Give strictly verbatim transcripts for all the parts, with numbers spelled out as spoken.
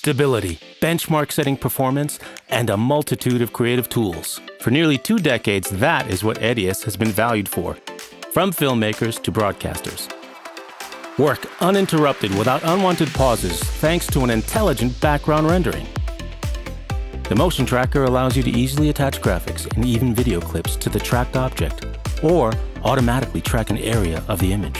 stability, benchmark-setting performance, and a multitude of creative tools. For nearly two decades, that is what EDIUS has been valued for, from filmmakers to broadcasters. Work uninterrupted without unwanted pauses thanks to an intelligent background rendering. The motion tracker allows you to easily attach graphics and even video clips to the tracked object, or automatically track an area of the image.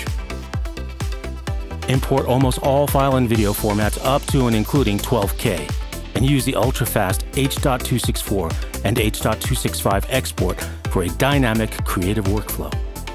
Import almost all file and video formats up to and including twelve K, and use the ultra-fast H two sixty-four and H two sixty-five export for a dynamic creative workflow.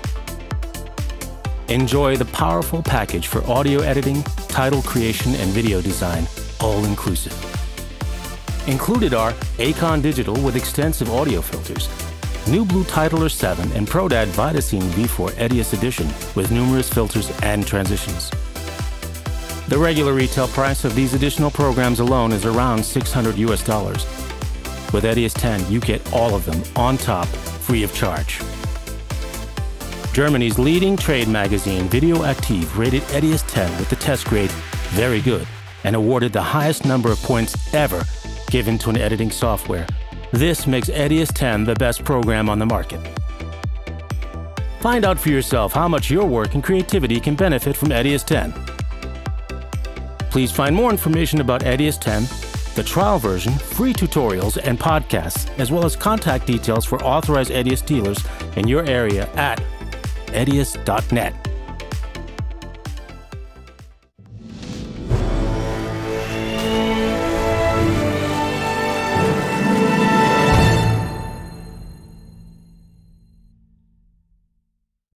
Enjoy the powerful package for audio editing, title creation, and video design, all inclusive. Included are Acon Digital with extensive audio filters, New Blue Titler seven, and ProDAD Vidascene V four EDIUS Edition with numerous filters and transitions. The regular retail price of these additional programs alone is around six hundred U S dollars. With EDIUS ten, you get all of them on top, free of charge. Germany's leading trade magazine, Video Active, rated EDIUS ten with the test grade Very Good and awarded the highest number of points ever given to an editing software. This makes EDIUS ten the best program on the market. Find out for yourself how much your work and creativity can benefit from EDIUS ten. Please find more information about EDIUS ten, the trial version, free tutorials, and podcasts, as well as contact details for authorized EDIUS dealers in your area at E D I U S dot net.